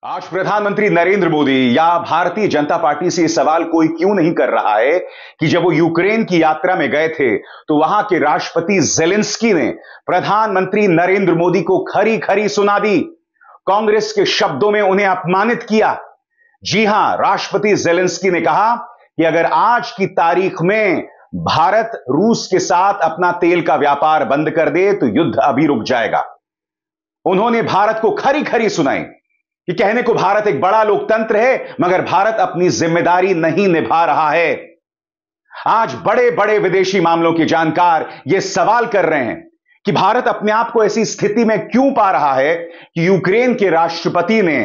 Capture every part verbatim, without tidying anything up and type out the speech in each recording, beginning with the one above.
आज प्रधानमंत्री नरेंद्र मोदी या भारतीय जनता पार्टी से यह सवाल कोई क्यों नहीं कर रहा है कि जब वो यूक्रेन की यात्रा में गए थे तो वहां के राष्ट्रपति जेलेंस्की ने प्रधानमंत्री नरेंद्र मोदी को खरी खरी सुना दी, कांग्रेस के शब्दों में उन्हें अपमानित किया। जी हां, राष्ट्रपति जेलेंस्की ने कहा कि अगर आज की तारीख में भारत रूस के साथ अपना तेल का व्यापार बंद कर दे तो युद्ध अभी रुक जाएगा। उन्होंने भारत को खरी खरी सुनाई कि कहने को भारत एक बड़ा लोकतंत्र है, मगर भारत अपनी जिम्मेदारी नहीं निभा रहा है। आज बड़े बड़े विदेशी मामलों के जानकार यह सवाल कर रहे हैं कि भारत अपने आप को ऐसी स्थिति में क्यों पा रहा है कि यूक्रेन के राष्ट्रपति ने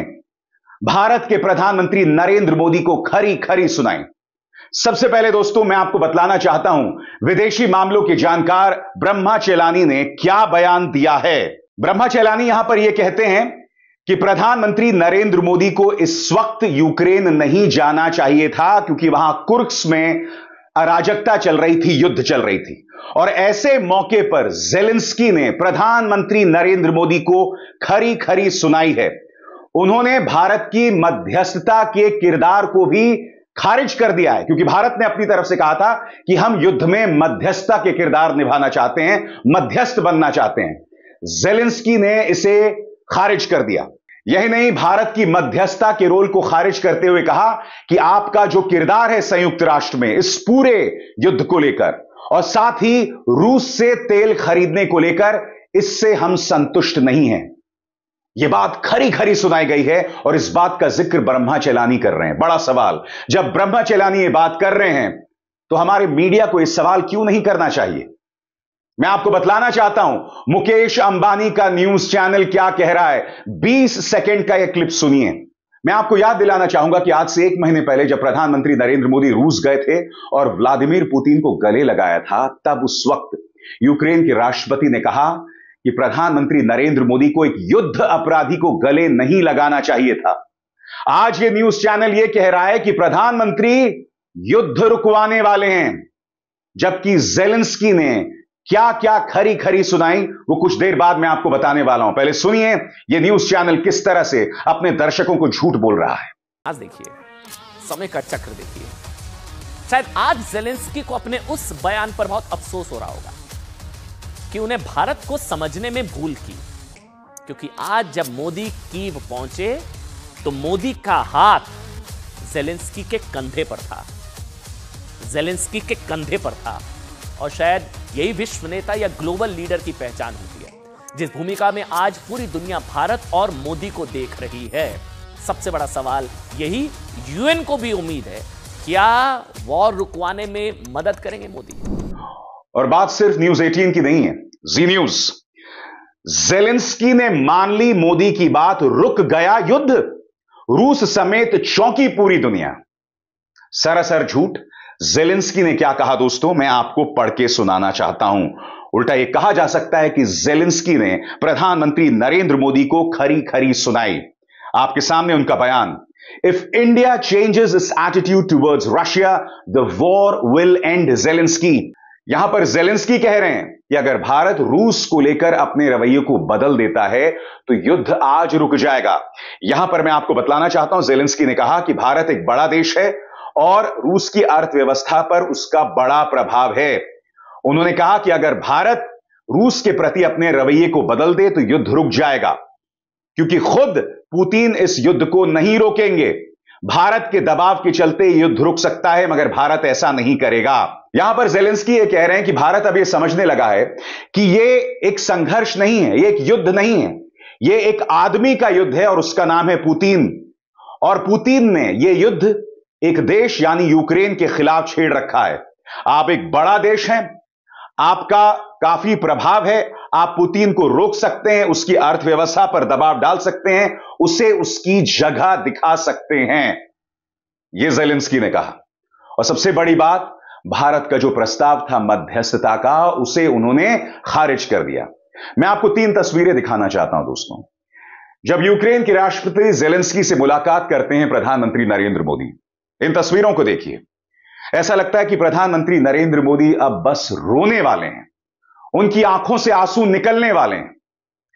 भारत के प्रधानमंत्री नरेंद्र मोदी को खरी खरी सुनाई। सबसे पहले दोस्तों, मैं आपको बतलाना चाहता हूं विदेशी मामलों के जानकार ब्रह्मा चेलानी ने क्या बयान दिया है। ब्रह्मा चेलानी यहां पर यह कहते हैं कि प्रधानमंत्री नरेंद्र मोदी को इस वक्त यूक्रेन नहीं जाना चाहिए था, क्योंकि वहां कुर्स्क में अराजकता चल रही थी, युद्ध चल रही थी, और ऐसे मौके पर जेलेंस्की ने प्रधानमंत्री नरेंद्र मोदी को खरी खरी सुनाई है। उन्होंने भारत की मध्यस्थता के किरदार को भी खारिज कर दिया है, क्योंकि भारत ने अपनी तरफ से कहा था कि हम युद्ध में मध्यस्थता के किरदार निभाना चाहते हैं, मध्यस्थ बनना चाहते हैं। जेलेंस्की ने इसे खारिज कर दिया। यही नहीं, भारत की मध्यस्थता के रोल को खारिज करते हुए कहा कि आपका जो किरदार है संयुक्त राष्ट्र में इस पूरे युद्ध को लेकर और साथ ही रूस से तेल खरीदने को लेकर, इससे हम संतुष्ट नहीं हैं। यह बात खरी खरी सुनाई गई है और इस बात का जिक्र ब्रह्मा चेलानी कर रहे हैं। बड़ा सवाल, जब ब्रह्मा चेलानी यह बात कर रहे हैं तो हमारे मीडिया को यह सवाल क्यों नहीं करना चाहिए? मैं आपको बतलाना चाहता हूं मुकेश अंबानी का न्यूज चैनल क्या कह रहा है। बीस सेकंड का यह क्लिप सुनिए। मैं आपको याद दिलाना चाहूंगा कि आज से एक महीने पहले जब प्रधानमंत्री नरेंद्र मोदी रूस गए थे और व्लादिमीर पुतिन को गले लगाया था, तब उस वक्त यूक्रेन के राष्ट्रपति ने कहा कि प्रधानमंत्री नरेंद्र मोदी को एक युद्ध अपराधी को गले नहीं लगाना चाहिए था। आज यह न्यूज चैनल यह कह रहा है कि प्रधानमंत्री युद्ध रुकवाने वाले हैं, जबकि जेलेंस्की ने क्या क्या खरी खरी सुनाई वो कुछ देर बाद मैं आपको बताने वाला हूं। पहले सुनिए ये न्यूज चैनल किस तरह से अपने दर्शकों को झूठ बोल रहा है। आज देखिए, समय का चक्र देखिए। शायद आज जेलेंस्की को अपने उस बयान पर बहुत अफसोस हो रहा होगा कि उन्हें भारत को समझने में भूल की, क्योंकि आज जब मोदी कीव पहुंचे तो मोदी का हाथ जेलेंस्की के कंधे पर था, जेलेंस्की के कंधे पर था। और शायद यही विश्व नेता या ग्लोबल लीडर की पहचान होती है, जिस भूमिका में आज पूरी दुनिया भारत और मोदी को देख रही है। सबसे बड़ा सवाल यही यूएन को भी उम्मीद है, क्या वॉर रुकवाने में मदद करेंगे मोदी? और बात सिर्फ न्यूज अठारह की नहीं है, जी न्यूज। जेलेंस्की ने मान ली मोदी की बात, रुक गया युद्ध, रूस समेत चौंकी पूरी दुनिया। सरासर झूठ। जेलेंस्की ने क्या कहा दोस्तों, मैं आपको पढ़ के सुनाना चाहता हूं। उल्टा यह कहा जा सकता है कि जेलेंस्की ने प्रधानमंत्री नरेंद्र मोदी को खरी खरी सुनाई। आपके सामने उनका बयान। If India changes its attitude towards Russia, the war will end. Zelensky, यहां पर जेलेंस्की कह रहे हैं कि अगर भारत रूस को लेकर अपने रवैये को बदल देता है तो युद्ध आज रुक जाएगा। यहां पर मैं आपको बतलाना चाहता हूं, जेलेंस्की ने कहा कि भारत एक बड़ा देश है और रूस की अर्थव्यवस्था पर उसका बड़ा प्रभाव है। उन्होंने कहा कि अगर भारत रूस के प्रति अपने रवैये को बदल दे तो युद्ध रुक जाएगा, क्योंकि खुद पुतिन इस युद्ध को नहीं रोकेंगे। भारत के दबाव के चलते युद्ध रुक सकता है, मगर भारत ऐसा नहीं करेगा। यहां पर जेलेंस्की ये कह रहे हैं कि भारत अब यह समझने लगा है कि यह एक संघर्ष नहीं है, यह एक युद्ध नहीं है, यह एक आदमी का युद्ध है और उसका नाम है पुतिन। और पुतिन ने यह युद्ध एक देश यानी यूक्रेन के खिलाफ छेड़ रखा है। आप एक बड़ा देश हैं, आपका काफी प्रभाव है, आप पुतिन को रोक सकते हैं, उसकी अर्थव्यवस्था पर दबाव डाल सकते हैं, उसे उसकी जगह दिखा सकते हैं, यह जेलेंस्की ने कहा। और सबसे बड़ी बात, भारत का जो प्रस्ताव था मध्यस्थता का, उसे उन्होंने खारिज कर दिया। मैं आपको तीन तस्वीरें दिखाना चाहता हूं दोस्तों। जब यूक्रेन के राष्ट्रपति जेलेंस्की से मुलाकात करते हैं प्रधानमंत्री नरेंद्र मोदी, इन तस्वीरों को देखिए। ऐसा लगता है कि प्रधानमंत्री नरेंद्र मोदी अब बस रोने वाले हैं, उनकी आंखों से आंसू निकलने वाले हैं।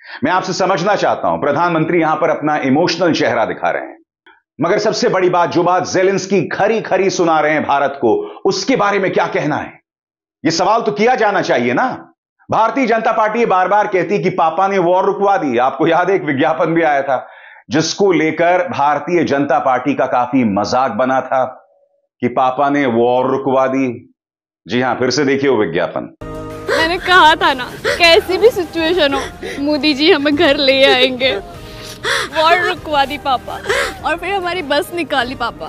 मैं आपसे समझना चाहता हूं, प्रधानमंत्री यहां पर अपना इमोशनल चेहरा दिखा रहे हैं, मगर सबसे बड़ी बात, जो बात ज़ेलेंस्की खरी खरी सुना रहे हैं भारत को, उसके बारे में क्या कहना है? यह सवाल तो किया जाना चाहिए ना। भारतीय जनता पार्टी बार बार कहती कि पापा ने वॉर रुकवा दी। आपको याद है एक विज्ञापन भी आया था जिसको लेकर भारतीय जनता पार्टी का काफी मजाक बना था कि पापा ने वॉर रुकवा दी। जी हां, फिर से देखिए वो विज्ञापन। मैंने कहा था ना, कैसी भी सिचुएशन हो मोदी जी हमें घर ले आएंगे। वॉर रुकवा दी पापा, और फिर हमारी बस निकाली पापा।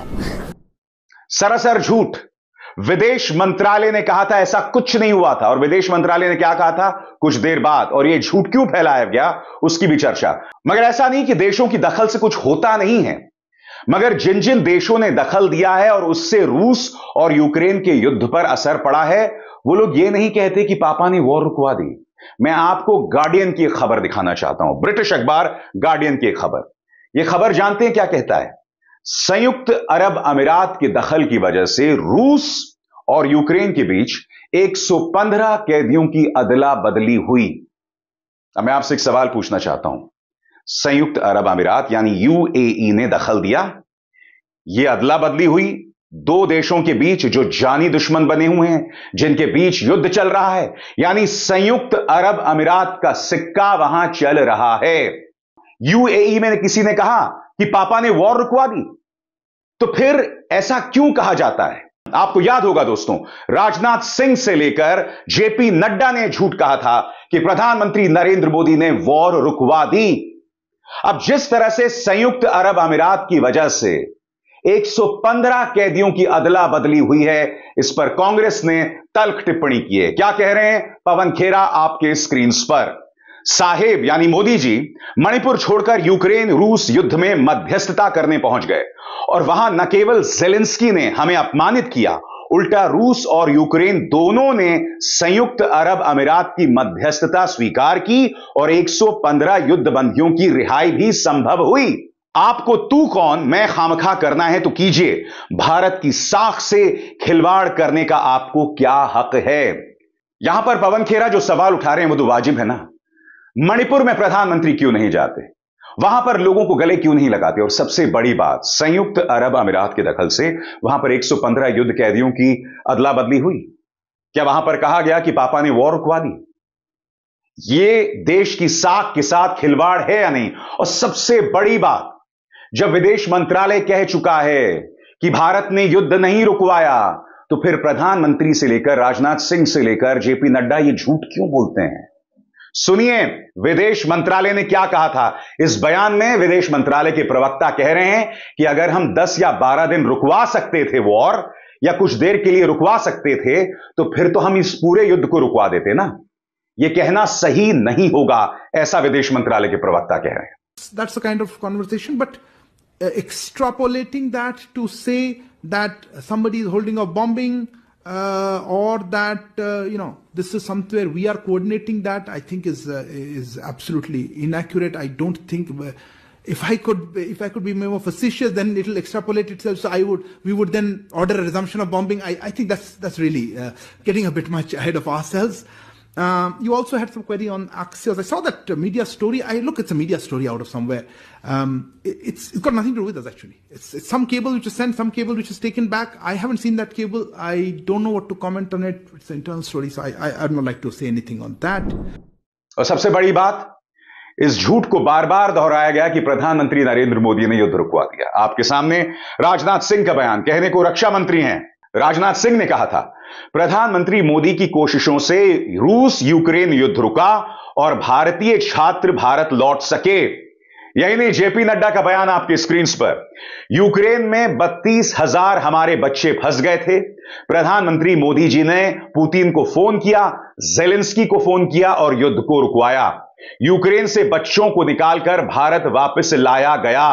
सरासर झूठ। विदेश मंत्रालय ने कहा था ऐसा कुछ नहीं हुआ था, और विदेश मंत्रालय ने क्या कहा था कुछ देर बाद, और यह झूठ क्यों फैलाया गया उसकी भी चर्चा। मगर ऐसा नहीं कि देशों की दखल से कुछ होता नहीं है, मगर जिन जिन देशों ने दखल दिया है और उससे रूस और यूक्रेन के युद्ध पर असर पड़ा है, वो लोग ये नहीं कहते कि पापा ने वॉर रुकवा दी। मैं आपको गार्डियन की एक खबर दिखाना चाहता हूं, ब्रिटिश अखबार गार्डियन की एक खबर। यह खबर जानते हैं क्या कहता है? संयुक्त अरब अमीरात के दखल की वजह से रूस और यूक्रेन के बीच एक सौ पंद्रह कैदियों की अदला बदली हुई। अब मैं आपसे एक सवाल पूछना चाहता हूं, संयुक्त अरब अमीरात यानी यूएई ने दखल दिया, यह अदला बदली हुई दो देशों के बीच जो जानी दुश्मन बने हुए हैं, जिनके बीच युद्ध चल रहा है, यानी संयुक्त अरब अमीरात का सिक्का वहां चल रहा है। यूएई में किसी ने कहा कि पापा ने वॉर रुकवा दी, तो फिर ऐसा क्यों कहा जाता है? आपको याद होगा दोस्तों, राजनाथ सिंह से लेकर जेपी नड्डा ने झूठ कहा था कि प्रधानमंत्री नरेंद्र मोदी ने वॉर रुकवा दी। अब जिस तरह से संयुक्त अरब अमीरात की वजह से एक सौ पंद्रह कैदियों की अदला बदली हुई है, इस पर कांग्रेस ने तल्ख टिप्पणी की है। क्या कह रहे हैं पवन खेरा आपके स्क्रीन पर? साहेब यानी मोदी जी मणिपुर छोड़कर यूक्रेन रूस युद्ध में मध्यस्थता करने पहुंच गए, और वहां न केवल ज़ेलेंस्की ने हमें अपमानित किया, उल्टा रूस और यूक्रेन दोनों ने संयुक्त अरब अमीरात की मध्यस्थता स्वीकार की और एक सौ पंद्रह युद्ध बंदियों की रिहाई भी संभव हुई। आपको तू कौन मैं खामखा करना है तो कीजिए, भारत की साख से खिलवाड़ करने का आपको क्या हक है? यहां पर पवन खेरा जो सवाल उठा रहे हैं वो तो वाजिब है ना। मणिपुर में प्रधानमंत्री क्यों नहीं जाते, वहां पर लोगों को गले क्यों नहीं लगाते? और सबसे बड़ी बात, संयुक्त अरब अमीरात के दखल से वहां पर एक सौ पंद्रह युद्ध कैदियों की अदला बदली हुई। क्या वहां पर कहा गया कि पापा ने वॉर रुकवा दी? यह देश की साख के साथ खिलवाड़ है या नहीं? और सबसे बड़ी बात, जब विदेश मंत्रालय कह चुका है कि भारत ने युद्ध नहीं रुकवाया, तो फिर प्रधानमंत्री से लेकर राजनाथ सिंह से लेकर जेपी नड्डा ये झूठ क्यों बोलते हैं? सुनिए विदेश मंत्रालय ने क्या कहा था। इस बयान में विदेश मंत्रालय के प्रवक्ता कह रहे हैं कि अगर हम दस या बारह दिन रुकवा सकते थे वॉर, या कुछ देर के लिए रुकवा सकते थे, तो फिर तो हम इस पूरे युद्ध को रुकवा देते ना। यह कहना सही नहीं होगा, ऐसा विदेश मंत्रालय के प्रवक्ता कह रहे हैं। That's the kind of conversation, but uh, extrapolating that to say that somebody is holding a bombing uh, or that uh, you know this is somewhere we are coordinating that, I think is uh, is absolutely inaccurate. I don't think uh, if I could if I could be more facetious, then it will extrapolate itself. So I would we would then order a resumption of bombing. I, I think that's that's really uh, getting a bit much ahead of ourselves. Um, you also had some query on Axios. I saw that uh, media story. I look, it's a media story out of somewhere. Um, it, it's it's got nothing to do with us actually. It's, it's some cable which is sent, some cable which is taken back. I haven't seen that cable. I don't know what to comment on it. It's an internal story, so I I I'd not like to say anything on that. और सबसे बड़ी बात, इस झूठ को बार बार दोहराया गया कि प्रधानमंत्री नरेंद्र मोदी ने युद्ध रुकवा दिया। आपके सामने राजनाथ सिंह का बयान, कहने को रक्षा मंत्री हैं। राजनाथ सिंह ने कहा था प्रधानमंत्री मोदी की कोशिशों से रूस यूक्रेन युद्ध रुका और भारतीय छात्र भारत लौट सके। यही नहीं, जेपी नड्डा का बयान आपके स्क्रीन पर। यूक्रेन में बत्तीस हजार हमारे बच्चे फंस गए थे। प्रधानमंत्री मोदी जी ने पुतिन को फोन किया, ज़ेलेंस्की को फोन किया और युद्ध को रुकवाया। यूक्रेन से बच्चों को निकालकर भारत वापस लाया गया।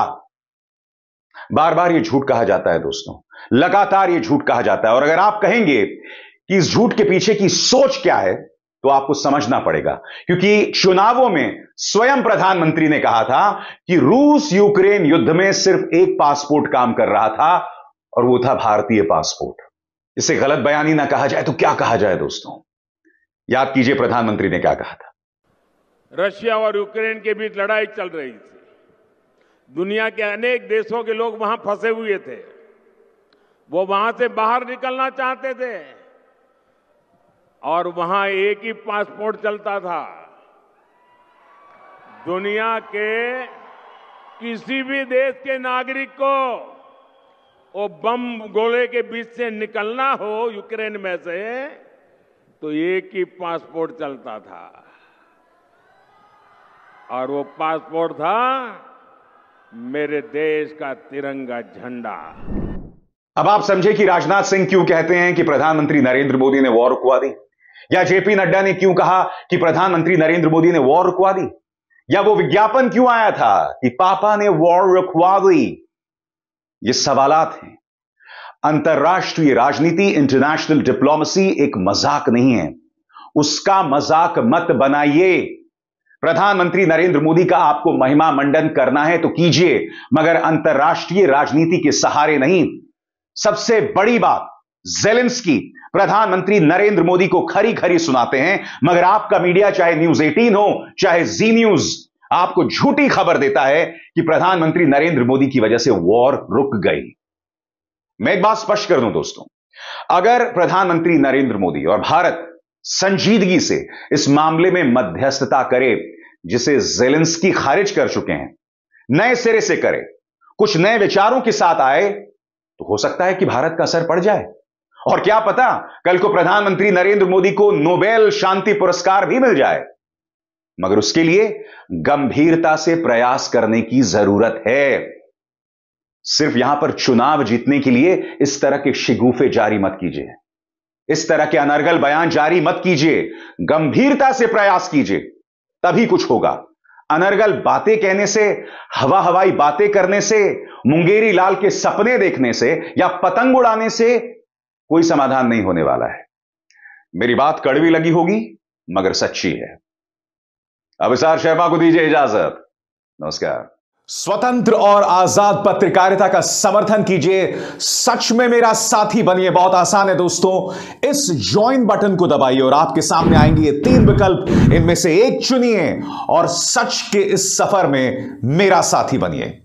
बार बार यह झूठ कहा जाता है दोस्तों, लगातार यह झूठ कहा जाता है। और अगर आप कहेंगे कि इस झूठ के पीछे की सोच क्या है, तो आपको समझना पड़ेगा, क्योंकि चुनावों में स्वयं प्रधानमंत्री ने कहा था कि रूस यूक्रेन युद्ध में सिर्फ एक पासपोर्ट काम कर रहा था और वो था भारतीय पासपोर्ट। इसे गलत बयानी ना कहा जाए तो क्या कहा जाए दोस्तों? याद कीजिए प्रधानमंत्री ने क्या कहा था। रशिया और यूक्रेन के बीच लड़ाई चल रही थी। दुनिया के अनेक देशों के लोग वहां फंसे हुए थे। वो वहां से बाहर निकलना चाहते थे और वहां एक ही पासपोर्ट चलता था। दुनिया के किसी भी देश के नागरिक को वो बम गोले के बीच से निकलना हो यूक्रेन में से तो एक ही पासपोर्ट चलता था और वो पासपोर्ट था मेरे देश का तिरंगा झंडा। अब आप समझे कि राजनाथ सिंह क्यों कहते हैं कि प्रधानमंत्री नरेंद्र मोदी ने वॉर रुकवा दी, या जेपी नड्डा ने क्यों कहा कि प्रधानमंत्री नरेंद्र मोदी ने वॉर रुकवा दी, या वो विज्ञापन क्यों आया था कि पापा ने वॉर रुकवा दी। ये सवालात हैं। अंतर्राष्ट्रीय राजनीति, इंटरनेशनल डिप्लोमेसी एक मजाक नहीं है, उसका मजाक मत बनाइए। प्रधानमंत्री नरेंद्र मोदी का आपको महिमा मंडन करना है तो कीजिए, मगर अंतर्राष्ट्रीय राजनीति के सहारे नहीं। सबसे बड़ी बात, ज़ेलेंस्की प्रधानमंत्री नरेंद्र मोदी को खरी खरी सुनाते हैं, मगर आपका मीडिया, चाहे न्यूज़ अठारह हो चाहे जी न्यूज़, आपको झूठी खबर देता है कि प्रधानमंत्री नरेंद्र मोदी की वजह से वॉर रुक गई। मैं एक बात स्पष्ट कर दूं दोस्तों, अगर प्रधानमंत्री नरेंद्र मोदी और भारत संजीदगी से इस मामले में मध्यस्थता करे, जिसे ज़ेलेंस्की खारिज कर चुके हैं, नए सिरे से करे, कुछ नए विचारों के साथ आए, तो हो सकता है कि भारत का असर पड़ जाए। और क्या पता कल को प्रधानमंत्री नरेंद्र मोदी को नोबेल शांति पुरस्कार भी मिल जाए, मगर उसके लिए गंभीरता से प्रयास करने की जरूरत है। सिर्फ यहां पर चुनाव जीतने के लिए इस तरह के शिगूफे जारी मत कीजिए, इस तरह के अनर्गल बयान जारी मत कीजिए। गंभीरता से प्रयास कीजिए, तभी कुछ होगा। अनर्गल बातें कहने से, हवा हवाई बातें करने से, मुंगेरी लाल के सपने देखने से या पतंग उड़ाने से कोई समाधान नहीं होने वाला है। मेरी बात कड़वी लगी होगी मगर सच्ची है। अभिसार शर्मा को दीजिए इजाजत। नमस्कार। स्वतंत्र और आजाद पत्रकारिता का समर्थन कीजिए, सच में मेरा साथी बनिए। बहुत आसान है दोस्तों, इस ज्वाइन बटन को दबाइए और आपके सामने आएंगे ये तीन विकल्प, इनमें से एक चुनिए और सच के इस सफर में मेरा साथी बनिए।